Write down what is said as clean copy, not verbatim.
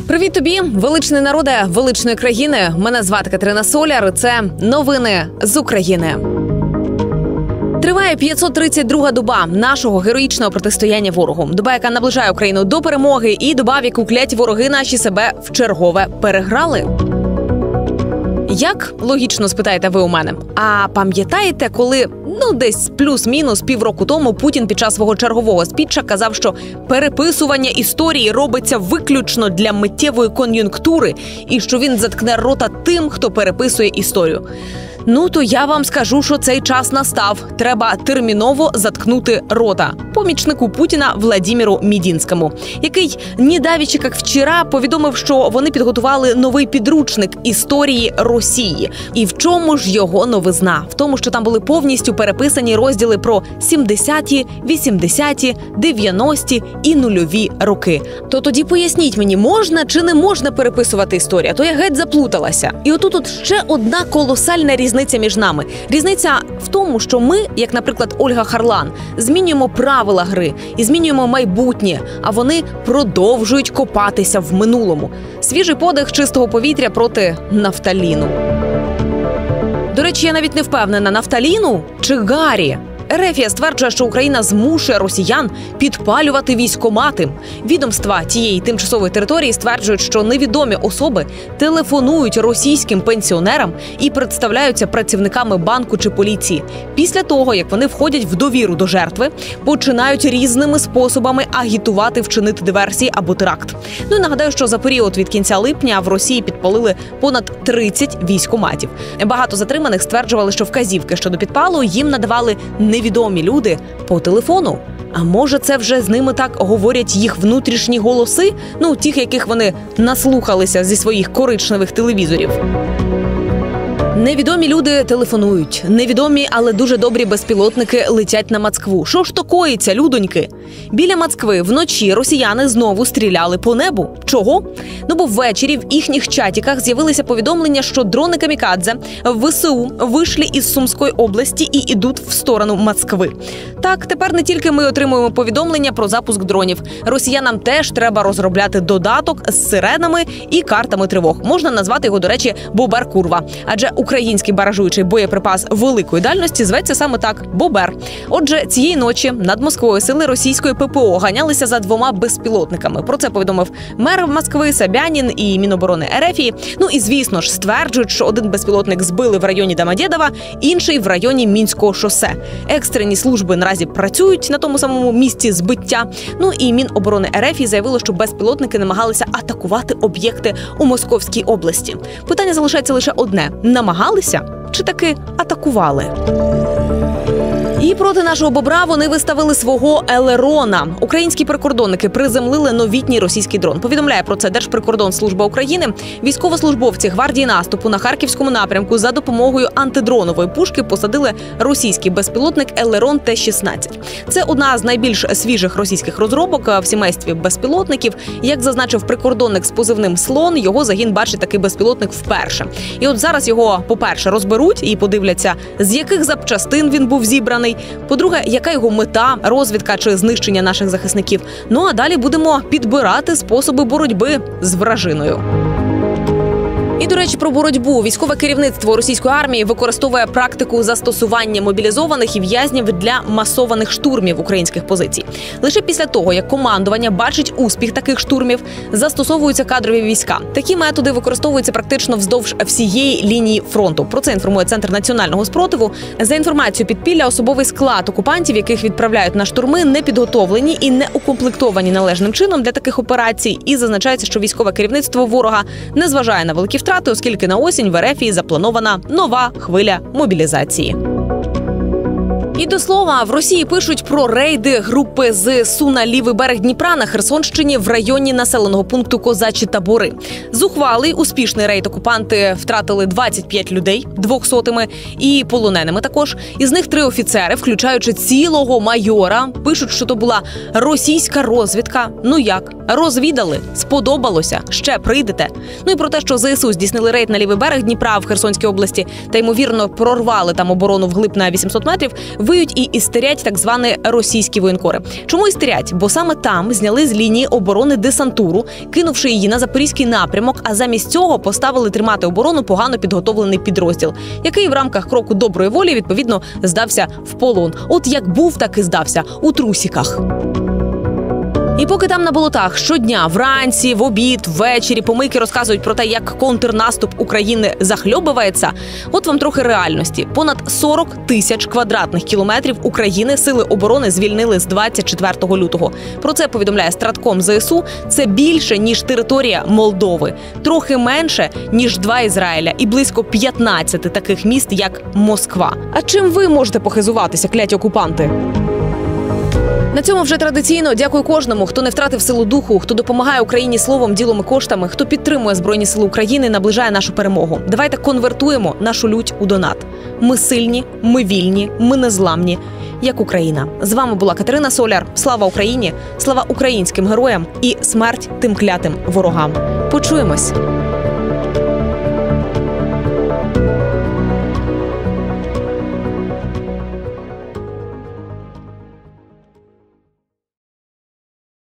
Привіт тобі, величний народе величної країни. Мене звати Катерина Соляр. Це новини з України. Триває 532-га доба нашого героїчного протистояння ворогу. Доба, яка наближає Україну до перемоги, і доба, в яку кляті вороги наші себе вчергове переграли. Як? Логічно спитаєте ви у мене. А пам'ятаєте, коли, десь плюс-мінус півроку тому Путін під час свого чергового спіча казав, що переписування історії робиться виключно для миттєвої кон'юнктури і що він заткне рота тим, хто переписує історію? То я вам скажу, що цей час настав. Треба терміново заткнути рота помічнику Путіна Владимиру Мединському, який недавече, як вчора, повідомив, що вони підготували новий підручник історії Росії. І в чому ж його новизна? В тому, що там були повністю переписані розділи про 70-ті, 80-ті, 90-ті і нульові роки. То тоді поясніть мені, можна чи не можна переписувати історію? То я геть заплуталася. І отут ще одна колосальна різниця між нами. Різниця в тому, що ми, як, наприклад, Ольга Харлан, змінюємо правила гри і змінюємо майбутнє, а вони продовжують копатися в минулому. Свіжий подих чистого повітря проти нафталіну. До речі, я навіть не впевнена, нафталіну чи Гарі. РФ стверджує, що Україна змушує росіян підпалювати військкомати. Відомства тієї тимчасової території стверджують, що невідомі особи телефонують російським пенсіонерам і представляються працівниками банку чи поліції. Після того, як вони входять в довіру до жертви, починають різними способами агітувати вчинити диверсії або теракт. І нагадаю, що за період від кінця липня в Росії підпалили понад 30 військкоматів. Багато затриманих стверджували, що вказівки щодо підпалу їм надавали невідомі люди по телефону. А може, це вже з ними так говорять їх внутрішні голоси? Тих, яких вони наслухалися зі своїх коричневих телевізорів. Невідомі люди телефонують. Невідомі, але дуже добрі безпілотники летять на Москву. Що ж то коїться, людоньки? Біля Москви вночі росіяни знову стріляли по небу. Чого? Бо ввечері в їхніх чатіках з'явилися повідомлення, що дрони камікадзе в ВСУ вийшли із Сумської області і йдуть в сторону Москви. Так, тепер не тільки ми отримуємо повідомлення про запуск дронів. Росіянам теж треба розробляти додаток з сиренами і картами тривог. Можна назвати його, до речі, «Бобер-Курва». Адже український баражуючий боєприпас великої дальності зветься саме так – «Бобер». Отже, цієї ночі над Москвою сили російської ППО ганялися за 2 безпілотниками. Про це повідомив мер Москви Собянін і Міноборони РФ. І, звісно ж, стверджують, що один безпілотник збили в районі Домодєдова, інший в районі Мінського шосе. Екстрені служби наразі працюють на тому самому місці збиття. І Міноборони РФ заявило, що безпілотники намагалися атакувати об'єкти у Московській області. Питання залишається лише одне – намагалися чи таки атакували? І проти нашого бобра вони виставили свого Елерона. Українські прикордонники приземлили новітній російський дрон. Повідомляє про це Держприкордонслужба України. Військовослужбовці гвардії наступу на Харківському напрямку за допомогою антидронової пушки посадили російський безпілотник Елерон Т-16. Це одна з найбільш свіжих російських розробок в сімействі безпілотників. Як зазначив прикордонник з позивним «Слон», його загін бачить такий безпілотник вперше. І от зараз його, по-перше, розберуть і подивляться, з яких запчастин він був зібраний. По-друге, яка його мета, розвідка чи знищення наших захисників. А далі будемо підбирати способи боротьби з вражиною. І, до речі, про боротьбу. Військове керівництво російської армії використовує практику застосування мобілізованих і в'язнів для масованих штурмів українських позицій. Лише після того, як командування бачить успіх таких штурмів, застосовуються кадрові війська. Такі методи використовуються практично вздовж всієї лінії фронту. Про це інформує Центр національного спротиву. За інформацією підпілля, особовий склад окупантів, яких відправляють на штурми, не підготовлені і не укомплектовані належним чином для таких операцій. І зазначається, що військове керівництво ворога не зважає на великі втрати, оскільки на осінь в РФ запланована нова хвиля мобілізації. І до слова, в Росії пишуть про рейди групи ЗСУ на лівий берег Дніпра на Херсонщині в районі населеного пункту Козачі Табори. Зухвалий, успішний рейд окупанти втратили 25 людей, 200-ми, і полоненими також. Із них 3 офіцери, включаючи цілого майора. Пишуть, що то була російська розвідка. Як? Розвідали? Сподобалося? Ще прийдете? І про те, що ЗСУ здійснили рейд на лівий берег Дніпра в Херсонській області та, ймовірно, прорвали там оборону вглиб на 800 метрів, виють і істерять так звані російські воєнкори. Чому істерять? Бо саме там зняли з лінії оборони десантуру, кинувши її на запорізький напрямок, а замість цього поставили тримати оборону погано підготовлений підрозділ, який в рамках кроку доброї волі, відповідно, здався в полон. От як був, так і здався – у трусіках. І поки там на болотах щодня, вранці, в обід, ввечері помийки розказують про те, як контрнаступ України захльобувається, от вам трохи реальності. Понад 40 тисяч квадратних кілометрів України сили оборони звільнили з 24 лютого. Про це повідомляє Стратком ЗСУ. Це більше, ніж територія Молдови. Трохи менше, ніж 2 Ізраїля. І близько 15 таких міст, як Москва. А чим ви можете похизуватися, кляті окупанти? На цьому вже традиційно дякую кожному, хто не втратив силу духу, хто допомагає Україні словом, ділом і коштами, хто підтримує Збройні Сили України, наближає нашу перемогу. Давайте конвертуємо нашу лють у донат. Ми сильні, ми вільні, ми незламні, як Україна. З вами була Катерина Соляр. Слава Україні, слава українським героям і смерть тим клятим ворогам. Почуємось!